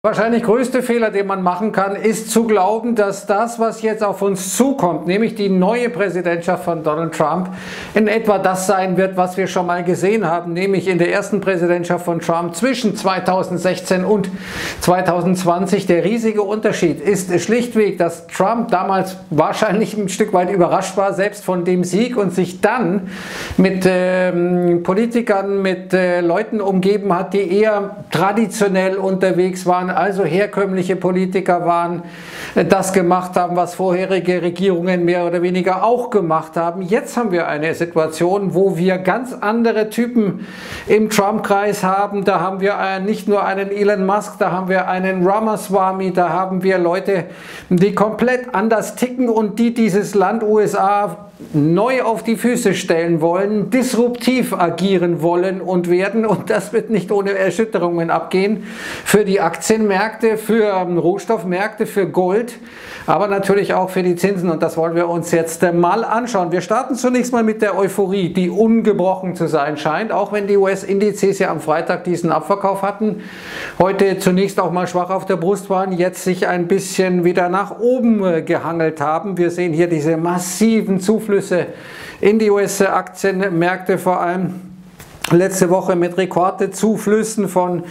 Wahrscheinlich größte Fehler, den man machen kann, ist zu glauben, dass das, was jetzt auf uns zukommt, nämlich die neue Präsidentschaft von Donald Trump, in etwa das sein wird, was wir schon mal gesehen haben, nämlich in der ersten Präsidentschaft von Trump zwischen 2016 und 2020. Der riesige Unterschied ist schlichtweg, dass Trump damals wahrscheinlich ein Stück weit überrascht war, selbst von dem Sieg, und sich dann mit Politikern, mit Leuten umgeben hat, die eher traditionell unterwegs waren, also herkömmliche Politiker waren, das gemacht haben, was vorherige Regierungen mehr oder weniger auch gemacht haben. Jetzt haben wir eine Situation, wo wir ganz andere Typen im Trump-Kreis haben. Da haben wir nicht nur einen Elon Musk, da haben wir einen Ramaswamy, da haben wir Leute, die komplett anders ticken und die dieses Land USA neu auf die Füße stellen wollen, disruptiv agieren wollen und werden, und das wird nicht ohne Erschütterungen abgehen für die Aktienmärkte, für Rohstoffmärkte, für Gold, aber natürlich auch für die Zinsen, und das wollen wir uns jetzt mal anschauen. Wir starten zunächst mal mit der Euphorie, die ungebrochen zu sein scheint, auch wenn die US-Indizes ja am Freitag diesen Abverkauf hatten, heute zunächst auch mal schwach auf der Brust waren, jetzt sich ein bisschen wieder nach oben gehangelt haben. Wir sehen hier diese massiven Zuflüsse in die US-Aktienmärkte, vor allem letzte Woche mit Rekordezuflüssen von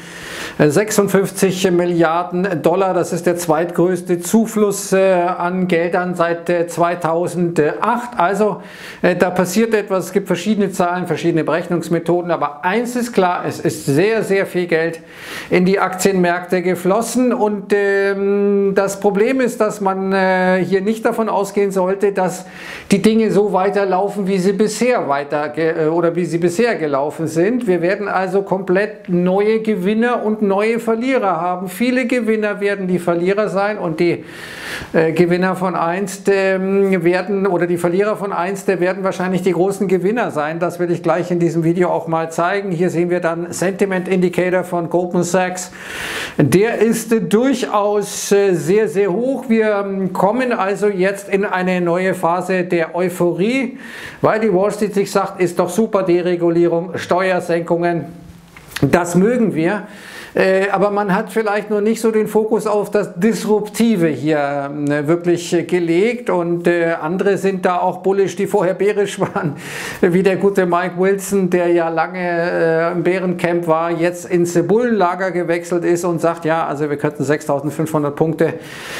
56 Milliarden Dollar. Das ist der zweitgrößte Zufluss an Geldern seit 2008. Also da passiert etwas. Es gibt verschiedene Zahlen, verschiedene Berechnungsmethoden. Aber eins ist klar, es ist sehr, sehr viel Geld in die Aktienmärkte geflossen. Und das Problem ist, dass man hier nicht davon ausgehen sollte, dass die Dinge so weiterlaufen, wie sie bisher gelaufen sind. Wir werden also komplett neue Gewinner und neue Verlierer haben. Viele Gewinner werden die Verlierer sein, und die Gewinner von einst die Verlierer von einst werden wahrscheinlich die großen Gewinner sein. Das will ich gleich in diesem Video auch mal zeigen. Hier sehen wir dann Sentiment Indicator von Goldman Sachs. Der ist durchaus sehr, sehr hoch. Wir kommen also jetzt in eine neue Phase der Euphorie, weil die Wall Street sich sagt, ist doch super, Deregulierung, Steuersenkungen, das mögen wir. Aber man hat vielleicht noch nicht so den Fokus auf das Disruptive hier wirklich gelegt, und andere sind da auch bullish, die vorher bärisch waren, wie der gute Mike Wilson, der ja lange im Bärencamp war, jetzt ins Bullenlager gewechselt ist und sagt, ja, also wir könnten 6.500 Punkte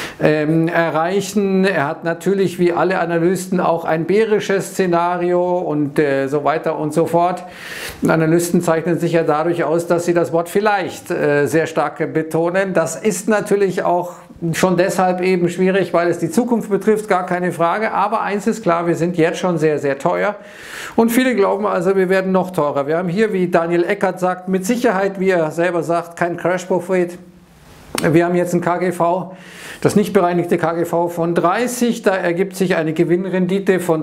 erreichen. Er hat natürlich wie alle Analysten auch ein bärisches Szenario und so weiter und so fort. Analysten zeichnen sich ja dadurch aus, dass sie das Wort vielleicht sehr stark betonen. Das ist natürlich auch schon deshalb eben schwierig, weil es die Zukunft betrifft, gar keine Frage. Aber eins ist klar, wir sind jetzt schon sehr, sehr teuer. Und viele glauben also, wir werden noch teurer. Wir haben hier, wie Daniel Eckert sagt, mit Sicherheit, wie er selber sagt, kein Crash-Prophet. Wir haben jetzt ein KGV, das nicht bereinigte KGV von 30, da ergibt sich eine Gewinnrendite von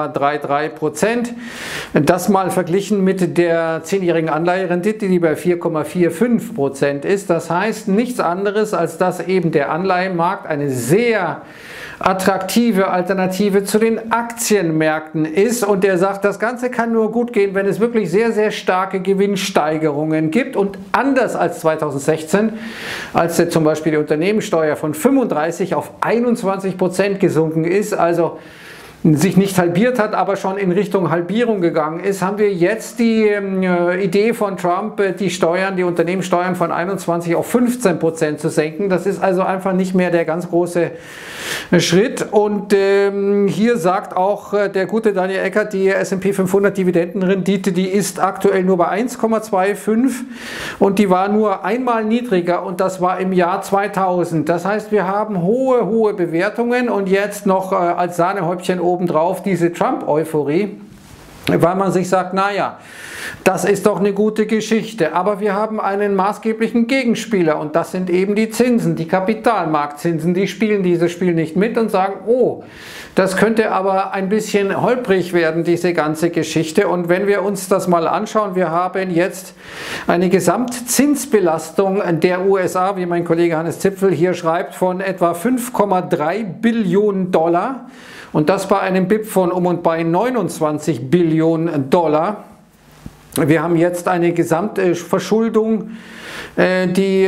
3,33%. Das mal verglichen mit der 10-jährigen Anleiherendite, die bei 4,45% ist. Das heißt nichts anderes, als dass eben der Anleihenmarkt eine sehr attraktive Alternative zu den Aktienmärkten ist, und der sagt, das Ganze kann nur gut gehen, wenn es wirklich sehr, sehr starke Gewinnsteigerungen gibt, und anders als 2016, als zum Beispiel die Unternehmenssteuer von 35 auf 21% gesunken ist, also sich nicht halbiert hat, aber schon in Richtung Halbierung gegangen ist, haben wir jetzt die Idee von Trump, die Unternehmenssteuern von 21 auf 15% zu senken. Das ist also einfach nicht mehr der ganz große Schritt. Und hier sagt auch der gute Daniel Eckert, die S&P 500 Dividendenrendite, die ist aktuell nur bei 1,25, und die war nur einmal niedriger, und das war im Jahr 2000. Das heißt, wir haben hohe, hohe Bewertungen, und jetzt noch als Sahnehäubchen obendrauf diese Trump-Euphorie, weil man sich sagt, naja, das ist doch eine gute Geschichte. Aber wir haben einen maßgeblichen Gegenspieler, und das sind eben die Zinsen, die Kapitalmarktzinsen. Die spielen dieses Spiel nicht mit und sagen, oh, das könnte aber ein bisschen holprig werden, diese ganze Geschichte. Und wenn wir uns das mal anschauen, wir haben jetzt eine Gesamtzinsbelastung der USA, wie mein Kollege Hannes Zipfel hier schreibt, von etwa 5,3 Billionen Dollar. Und das bei einem BIP von um und bei 29 Billionen Dollar. Wir haben jetzt eine Gesamtverschuldung die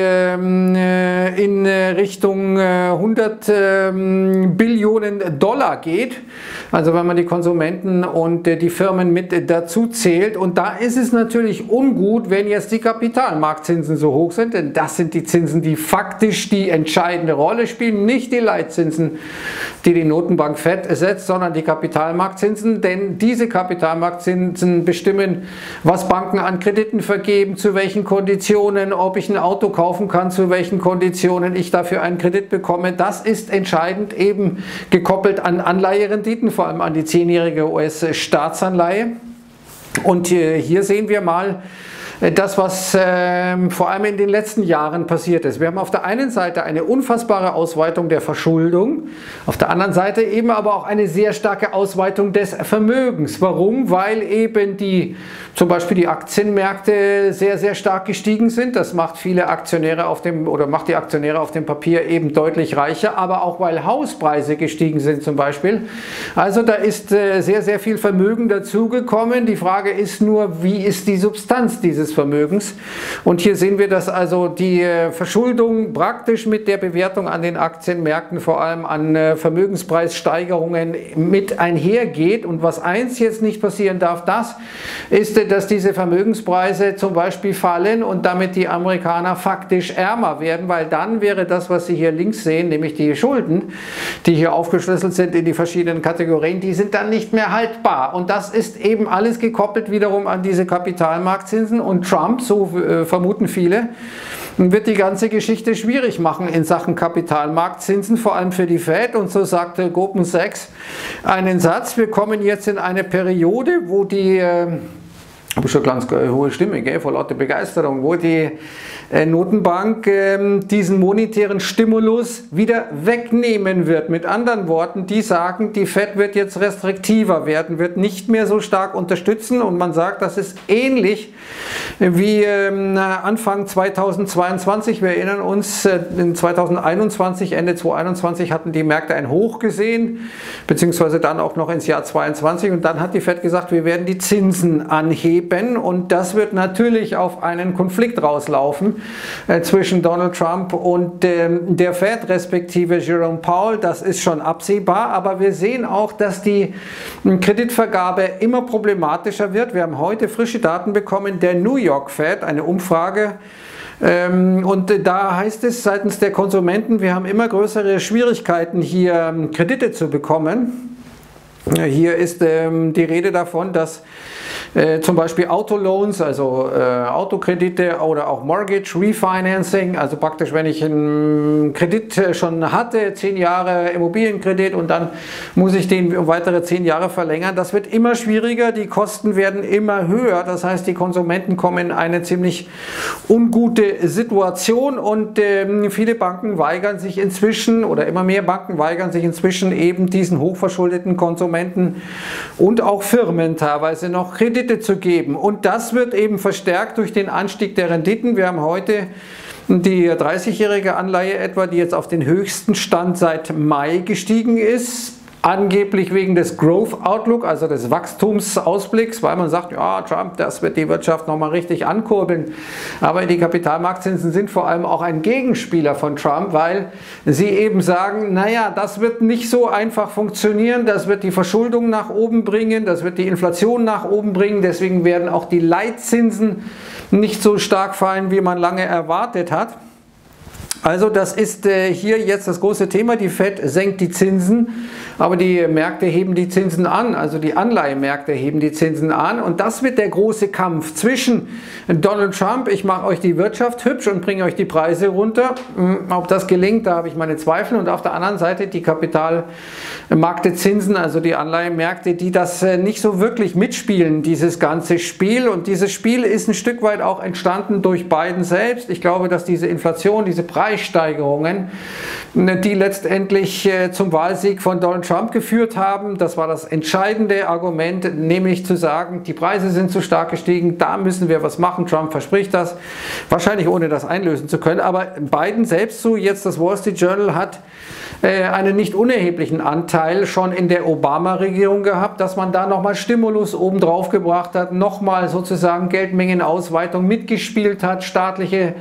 in Richtung 100 Billionen Dollar geht. Also wenn man die Konsumenten und die Firmen mit dazu zählt. Und da ist es natürlich ungut, wenn jetzt die Kapitalmarktzinsen so hoch sind, denn das sind die Zinsen, die faktisch die entscheidende Rolle spielen, nicht die Leitzinsen, die die Notenbank Fed setzt, sondern die Kapitalmarktzinsen, denn diese Kapitalmarktzinsen bestimmen, was Banken an Krediten vergeben, zu welchen Konditionen, ob ich ein Auto kaufen kann, zu welchen Konditionen ich dafür einen Kredit bekomme. Das ist entscheidend eben gekoppelt an Anleiherenditen, vor allem an die 10-jährige US-Staatsanleihe. Und hier sehen wir mal das, was vor allem in den letzten Jahren passiert ist. Wir haben auf der einen Seite eine unfassbare Ausweitung der Verschuldung, auf der anderen Seite eben aber auch eine sehr starke Ausweitung des Vermögens. Warum? Weil eben zum Beispiel die Aktienmärkte sehr, sehr stark gestiegen sind. Das macht viele Aktionäre macht die Aktionäre auf dem Papier eben deutlich reicher, aber auch weil Hauspreise gestiegen sind zum Beispiel. Also da ist sehr, sehr viel Vermögen dazugekommen. Die Frage ist nur, wie ist die Substanz dieses Vermögens? Und hier sehen wir, dass also die Verschuldung praktisch mit der Bewertung an den Aktienmärkten, vor allem an Vermögenspreissteigerungen mit einhergeht. Und was eins jetzt nicht passieren darf, das ist, dass diese Vermögenspreise zum Beispiel fallen und damit die Amerikaner faktisch ärmer werden, weil dann wäre das, was Sie hier links sehen, nämlich die Schulden, die hier aufgeschlüsselt sind in die verschiedenen Kategorien, die sind dann nicht mehr haltbar. Und das ist eben alles gekoppelt wiederum an diese Kapitalmarktzinsen. Und Trump, so vermuten viele, wird die ganze Geschichte schwierig machen in Sachen Kapitalmarktzinsen, vor allem für die Fed. Und so sagte Goldman Sachs einen Satz: Wir kommen jetzt in eine Periode, wo die habe schon ganz hohe Stimme, gell, vor lauter Begeisterung, wo die Notenbank diesen monetären Stimulus wieder wegnehmen wird. Mit anderen Worten, die sagen, die Fed wird jetzt restriktiver werden, wird nicht mehr so stark unterstützen, und man sagt, das ist ähnlich wie Anfang 2022. Wir erinnern uns, in 2021, Ende 2021 hatten die Märkte ein Hoch gesehen, beziehungsweise dann auch noch ins Jahr 2022, und dann hat die Fed gesagt, wir werden die Zinsen anheben, und das wird natürlich auf einen Konflikt rauslaufen zwischen Donald Trump und der Fed, respektive Jerome Powell. Das ist schon absehbar, aber wir sehen auch, dass die Kreditvergabe immer problematischer wird. Wir haben heute frische Daten bekommen der New York Fed, eine Umfrage, und da heißt es seitens der Konsumenten, wir haben immer größere Schwierigkeiten, hier Kredite zu bekommen. Hier ist die Rede davon, dass zum Beispiel Autoloans, also Autokredite oder auch Mortgage Refinancing, also praktisch, wenn ich einen Kredit schon hatte, 10 Jahre Immobilienkredit, und dann muss ich den um weitere 10 Jahre verlängern, das wird immer schwieriger, die Kosten werden immer höher, das heißt, die Konsumenten kommen in eine ziemlich ungute Situation, und viele Banken weigern sich inzwischen, oder immer mehr Banken weigern sich inzwischen eben diesen hochverschuldeten Konsumenten und auch Firmen teilweise noch Kredite zu geben. Und das wird eben verstärkt durch den Anstieg der Renditen. Wir haben heute die 30-jährige Anleihe etwa, die jetzt auf den höchsten Stand seit Mai gestiegen ist. Angeblich wegen des Growth Outlook, also des Wachstumsausblicks, weil man sagt, ja, Trump, das wird die Wirtschaft nochmal richtig ankurbeln. Aber die Kapitalmarktzinsen sind vor allem auch ein Gegenspieler von Trump, weil sie eben sagen, naja, das wird nicht so einfach funktionieren, das wird die Verschuldung nach oben bringen, das wird die Inflation nach oben bringen, deswegen werden auch die Leitzinsen nicht so stark fallen, wie man lange erwartet hat. Also das ist hier jetzt das große Thema. Die Fed senkt die Zinsen, aber die Märkte heben die Zinsen an, also die Anleihemärkte heben die Zinsen an, und das wird der große Kampf zwischen Donald Trump, ich mache euch die Wirtschaft hübsch und bringe euch die Preise runter. Ob das gelingt, da habe ich meine Zweifel, und auf der anderen Seite die Kapitalmarktzinsen, also die Anleihemärkte, die das nicht so wirklich mitspielen, dieses ganze Spiel, und dieses Spiel ist ein Stück weit auch entstanden durch Biden selbst. Ich glaube, dass diese Inflation, diese Preise Preissteigerungen, die letztendlich zum Wahlsieg von Donald Trump geführt haben. Das war das entscheidende Argument, nämlich zu sagen, die Preise sind zu stark gestiegen, da müssen wir was machen. Trump verspricht das, wahrscheinlich ohne das einlösen zu können. Aber Biden selbst, so jetzt das Wall Street Journal, hat einen nicht unerheblichen Anteil schon in der Obama-Regierung gehabt, dass man da nochmal Stimulus obendrauf gebracht hat, nochmal sozusagen Geldmengenausweitung mitgespielt hat, staatliche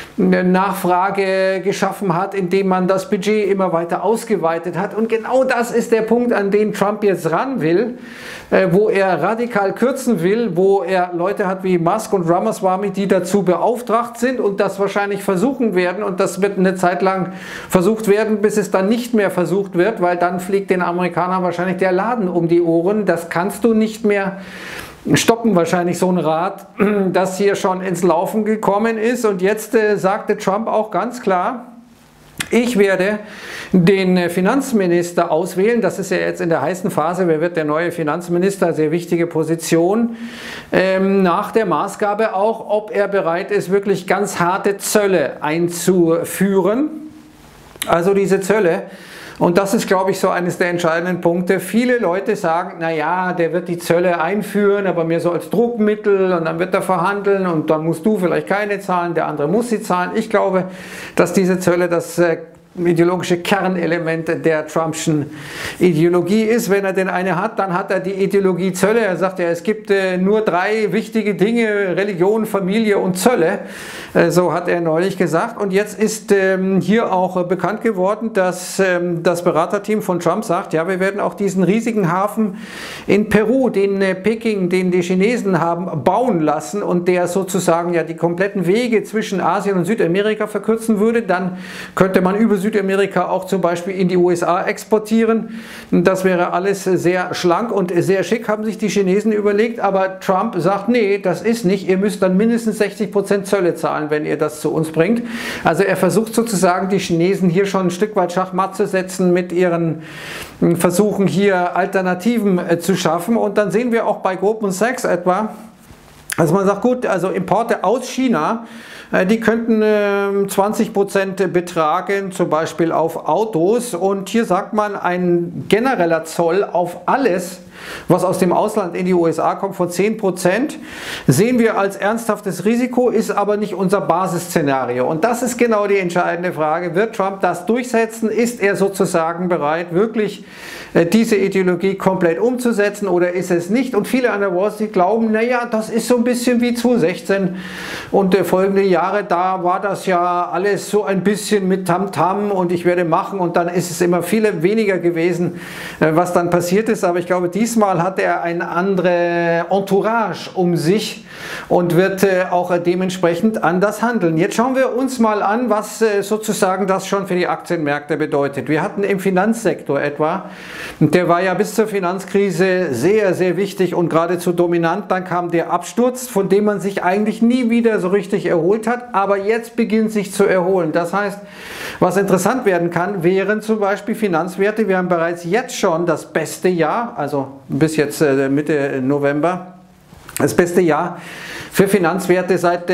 Nachfrage geschaffen hat, indem man das Budget immer weiter ausgeweitet hat. Und genau das ist der Punkt, an den Trump jetzt ran will, wo er radikal kürzen will, wo er Leute hat wie Musk und Ramaswamy, die dazu beauftragt sind und das wahrscheinlich versuchen werden. Und das wird eine Zeit lang versucht werden, bis es dann nicht mehr versucht wird, weil dann fliegt den Amerikanern wahrscheinlich der Laden um die Ohren. Das kannst du nicht mehr stoppen, wahrscheinlich so ein Rad, das hier schon ins Laufen gekommen ist. Und jetzt sagte Trump auch ganz klar, ich werde den Finanzminister auswählen, das ist ja jetzt in der heißen Phase, wer wird der neue Finanzminister, sehr wichtige Position, nach der Maßgabe auch, ob er bereit ist, wirklich ganz harte Zölle einzuführen. Also diese Zölle. Und das ist, glaube ich, so eines der entscheidenden Punkte. Viele Leute sagen, naja, der wird die Zölle einführen, aber mehr so als Druckmittel und dann wird er verhandeln und dann musst du vielleicht keine zahlen, der andere muss sie zahlen. Ich glaube, dass diese Zölle das ideologische Kernelement der Trumpschen Ideologie ist. Wenn er denn eine hat, dann hat er die Ideologie Zölle. Er sagt ja, es gibt nur 3 wichtige Dinge, Religion, Familie und Zölle. So hat er neulich gesagt. Und jetzt ist hier auch bekannt geworden, dass das Beraterteam von Trump sagt, ja, wir werden auch diesen riesigen Hafen in Peru, den Peking, den die Chinesen haben, bauen lassen und der sozusagen ja die kompletten Wege zwischen Asien und Südamerika verkürzen würde. Dann könnte man über Südamerika auch zum Beispiel in die USA exportieren. Das wäre alles sehr schlank und sehr schick, haben sich die Chinesen überlegt. Aber Trump sagt, nee, das ist nicht. Ihr müsst dann mindestens 60% Zölle zahlen, wenn ihr das zu uns bringt. Also er versucht sozusagen die Chinesen hier schon ein Stück weit Schachmatt zu setzen mit ihren Versuchen hier Alternativen zu schaffen. Und dann sehen wir auch bei Goldman Sachs etwa, dass man sagt, gut, also Importe aus China, die könnten 20% betragen, zum Beispiel auf Autos. Und hier sagt man, ein genereller Zoll auf alles, was aus dem Ausland in die USA kommt, von 10%, sehen wir als ernsthaftes Risiko, ist aber nicht unser Basisszenario. Und das ist genau die entscheidende Frage. Wird Trump das durchsetzen? Ist er sozusagen bereit, wirklich diese Ideologie komplett umzusetzen oder ist es nicht? Und viele an der Wall Street glauben, naja, das ist so ein bisschen wie 2016 und folgende Jahre, da war das ja alles so ein bisschen mit Tamtam und ich werde machen und dann ist es immer viel weniger gewesen, was dann passiert ist. Aber ich glaube, diesmal hat er eine andere Entourage um sich und wird auch dementsprechend anders handeln. Jetzt schauen wir uns mal an, was sozusagen das schon für die Aktienmärkte bedeutet. Wir hatten im Finanzsektor etwa, der war ja bis zur Finanzkrise sehr, sehr wichtig und geradezu dominant. Dann kam der Absturz, von dem man sich eigentlich nie wieder so richtig erholt hat, aber jetzt beginnt sich zu erholen. Das heißt, was interessant werden kann, wären zum Beispiel Finanzwerte. Wir haben bereits jetzt schon das beste Jahr, also bis jetzt Mitte November, das beste Jahr für Finanzwerte seit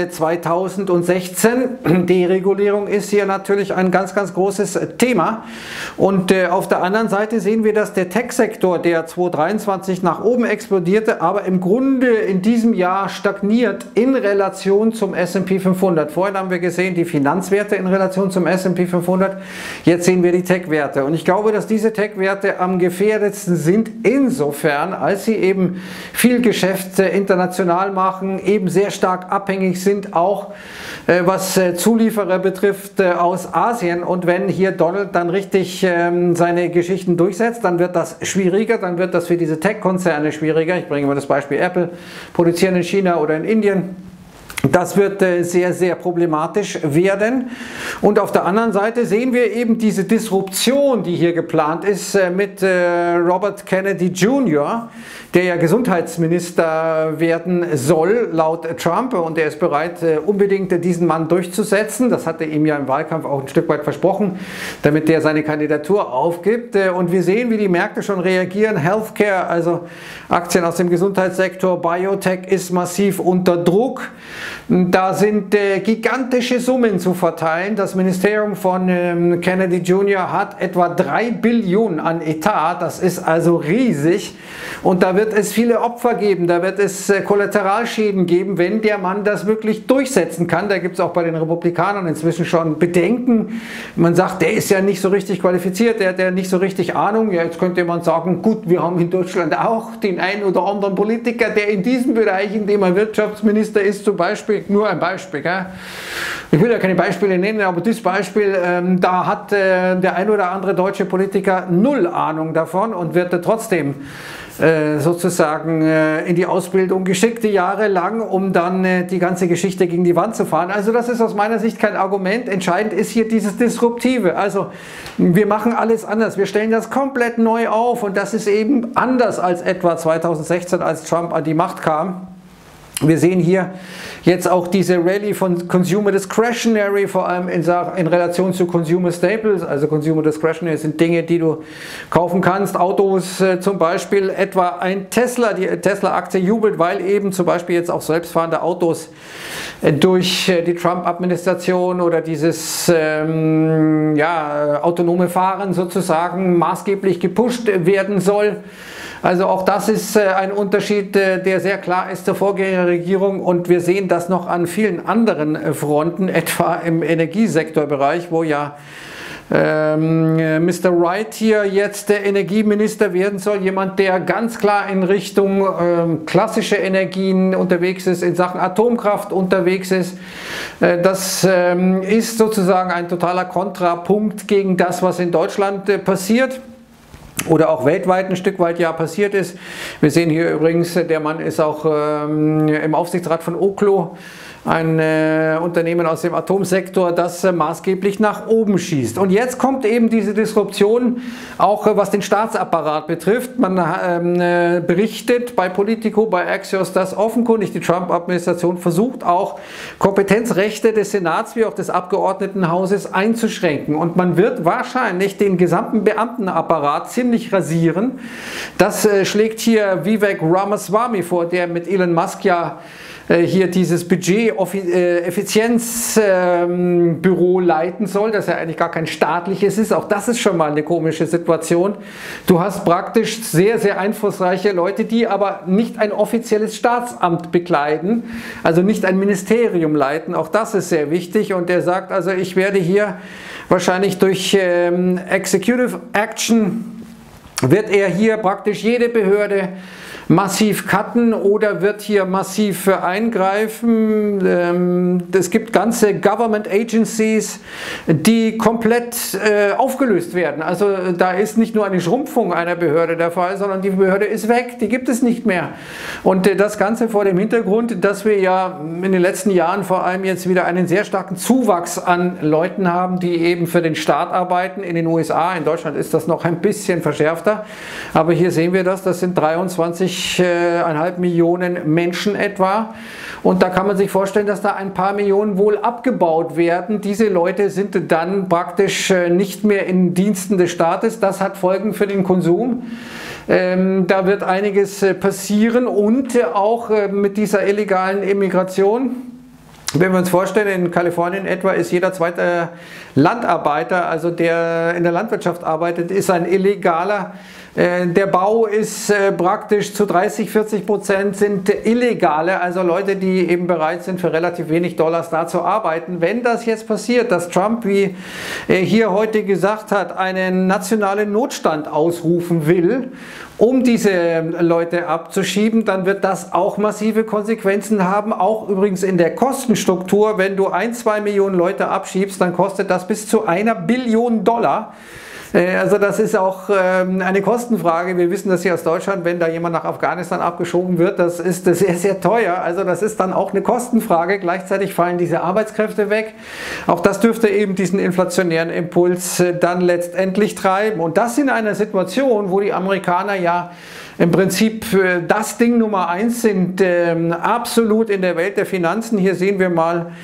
2016. Deregulierung ist hier natürlich ein ganz, ganz großes Thema. Und auf der anderen Seite sehen wir, dass der Tech-Sektor, der 2023 nach oben explodierte, aber im Grunde in diesem Jahr stagniert in Relation zum S&P 500. Vorhin haben wir gesehen, die Finanzwerte in Relation zum S&P 500. Jetzt sehen wir die Tech-Werte. Und ich glaube, dass diese Tech-Werte am gefährdetsten sind insofern, als sie eben viel Geschäft international machen, eben sehr stark abhängig sind, auch was Zulieferer betrifft aus Asien. Und wenn hier Donald dann richtig seine Geschichten durchsetzt, dann wird das schwieriger, dann wird das für diese Tech-Konzerne schwieriger. Ich bringe mal das Beispiel Apple, produzieren in China oder in Indien. Das wird sehr, sehr problematisch werden. Und auf der anderen Seite sehen wir eben diese Disruption, die hier geplant ist mit Robert Kennedy Jr., der ja Gesundheitsminister werden soll, laut Trump. Und er ist bereit, unbedingt diesen Mann durchzusetzen. Das hat er ihm ja im Wahlkampf auch ein Stück weit versprochen, damit er seine Kandidatur aufgibt. Und wir sehen, wie die Märkte schon reagieren. Healthcare, also Aktien aus dem Gesundheitssektor, Biotech ist massiv unter Druck. Da sind gigantische Summen zu verteilen. Das Ministerium von Kennedy Jr. hat etwa 3 Billionen an Etat. Das ist also riesig. Und da wird es viele Opfer geben. Da wird es Kollateralschäden geben, wenn der Mann das wirklich durchsetzen kann. Da gibt es auch bei den Republikanern inzwischen schon Bedenken. Man sagt, der ist ja nicht so richtig qualifiziert, der hat ja nicht so richtig Ahnung. Ja, jetzt könnte man sagen, gut, wir haben in Deutschland auch den einen oder anderen Politiker, der in diesem Bereich, in dem er Wirtschaftsminister ist, zum Beispiel, nur ein Beispiel, gell? Ich will ja keine Beispiele nennen, aber das Beispiel, da hat der ein oder andere deutsche Politiker null Ahnung davon und wird trotzdem sozusagen in die Ausbildung geschickt, Jahre lang, um dann die ganze Geschichte gegen die Wand zu fahren. Also das ist aus meiner Sicht kein Argument. Entscheidend ist hier dieses Disruptive. Also wir machen alles anders. Wir stellen das komplett neu auf und das ist eben anders als etwa 2016, als Trump an die Macht kam. Wir sehen hier jetzt auch diese Rallye von Consumer Discretionary, vor allem in Relation zu Consumer Staples. Also Consumer Discretionary sind Dinge, die du kaufen kannst. Autos zum Beispiel, etwa ein Tesla. Die Tesla-Aktie jubelt, weil eben zum Beispiel jetzt auch selbstfahrende Autos durch die Trump-Administration oder dieses autonome Fahren sozusagen maßgeblich gepusht werden soll. Also auch das ist ein Unterschied, der sehr klar ist zur Vorgängerregierung und wir sehen das noch an vielen anderen Fronten, etwa im Energiesektorbereich, wo ja Mr. Wright hier jetzt der Energieminister werden soll, jemand, der ganz klar in Richtung klassische Energien unterwegs ist, in Sachen Atomkraft unterwegs ist. Das ist sozusagen ein totaler Kontrapunkt gegen das, was in Deutschland passiert. Oder auch weltweit ein Stück weit ja passiert ist. Wir sehen hier übrigens, der Mann ist auch im Aufsichtsrat von Oklo, ein Unternehmen aus dem Atomsektor, das maßgeblich nach oben schießt. Und jetzt kommt eben diese Disruption, auch was den Staatsapparat betrifft. Man berichtet bei Politico, bei Axios, dass offenkundig die Trump-Administration versucht, auch Kompetenzrechte des Senats wie auch des Abgeordnetenhauses einzuschränken. Und man wird wahrscheinlich den gesamten Beamtenapparat ziemlich rasieren. Das schlägt hier Vivek Ramaswamy vor, der mit Elon Musk ja hier dieses Budget-Effizienzbüro leiten soll, das ja eigentlich gar kein staatliches ist. Auch das ist schon mal eine komische Situation. Du hast praktisch sehr, sehr einflussreiche Leute, die aber nicht ein offizielles Staatsamt bekleiden, also nicht ein Ministerium leiten. Auch das ist sehr wichtig und er sagt, also ich werde hier wahrscheinlich durch Executive Action wird er hier praktisch jede Behörde massiv cutten oder wird hier massiv eingreifen. Es gibt ganze Government Agencies, die komplett aufgelöst werden. Also da ist nicht nur eine Schrumpfung einer Behörde der Fall, sondern die Behörde ist weg, die gibt es nicht mehr. Und das Ganze vor dem Hintergrund, dass wir ja in den letzten Jahren vor allem jetzt wieder einen sehr starken Zuwachs an Leuten haben, die eben für den Staat arbeiten in den USA. In Deutschland ist das noch ein bisschen verschärfter, aber hier sehen wir das sind 23,5 Millionen Menschen etwa und da kann man sich vorstellen, dass da ein paar Millionen wohl abgebaut werden. Diese Leute sind dann praktisch nicht mehr in Diensten des Staates, das hat Folgen für den Konsum. Da wird einiges passieren und auch mit dieser illegalen Immigration. Wenn wir uns vorstellen, in Kalifornien etwa ist jeder zweite Landarbeiter, also der in der Landwirtschaft arbeitet, ist ein Illegaler. Der Bau ist praktisch zu 30–40% sind Illegale, also Leute, die eben bereit sind, für relativ wenig Dollars da zu arbeiten. Wenn das jetzt passiert, dass Trump, wie er hier heute gesagt hat, einen nationalen Notstand ausrufen will, um diese Leute abzuschieben, dann wird das auch massive Konsequenzen haben, auch übrigens in der Kostenstruktur. Wenn du 1–2 Millionen Leute abschiebst, dann kostet das bis zu $1 Billion. Also das ist auch eine Kostenfrage. Wir wissen das hier aus Deutschland, wenn da jemand nach Afghanistan abgeschoben wird, das ist sehr, sehr teuer. Also das ist dann auch eine Kostenfrage. Gleichzeitig fallen diese Arbeitskräfte weg. Auch das dürfte eben diesen inflationären Impuls dann letztendlich treiben. Und das in einer Situation, wo die Amerikaner ja im Prinzip das Ding Nummer 1 sind, absolut in der Welt der Finanzen. Hier sehen wir mal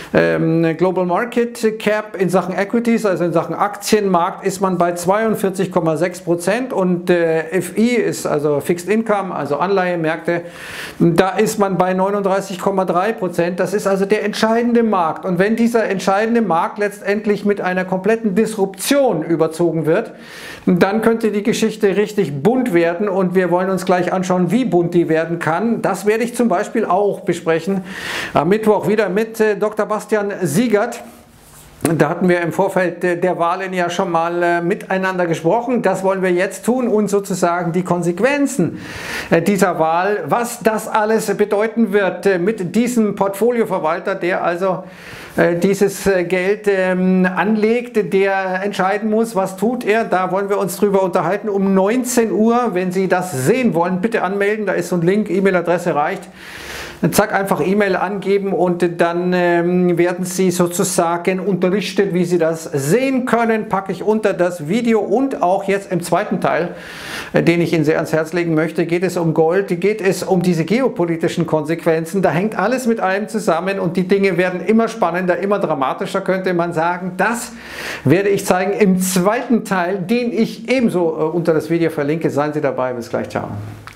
Global Market Cap in Sachen Equities, also in Sachen Aktienmarkt, ist man bei 42,6% und FI ist also Fixed Income, also Anleihemärkte, da ist man bei 39,3%. Das ist also der entscheidende Markt. Und wenn dieser entscheidende Markt letztendlich mit einer kompletten Disruption überzogen wird, dann könnte die Geschichte richtig bunt werden und wir wollen uns gleich anschauen, wie bunt die werden kann. Das werde ich zum Beispiel auch besprechen am Mittwoch wieder mit Dr. Bastian Siegert. Da hatten wir im Vorfeld der Wahlen ja schon mal miteinander gesprochen. Das wollen wir jetzt tun und sozusagen die Konsequenzen dieser Wahl, was das alles bedeuten wird mit diesem Portfolioverwalter, der also dieses Geld anlegt, der entscheiden muss, was tut er. Da wollen wir uns drüber unterhalten um 19 Uhr. Wenn Sie das sehen wollen, bitte anmelden. Da ist so ein Link, E-Mail-Adresse reicht. Zack, einfach E-Mail angeben und dann werden Sie sozusagen unterrichtet, wie Sie das sehen können. Packe ich unter das Video und auch jetzt im zweiten Teil, den ich Ihnen sehr ans Herz legen möchte, geht es um Gold, geht es um diese geopolitischen Konsequenzen. Da hängt alles mit allem zusammen und die Dinge werden immer spannender, immer dramatischer, könnte man sagen. Das werde ich zeigen im zweiten Teil, den ich ebenso unter das Video verlinke. Seien Sie dabei, bis gleich, ciao.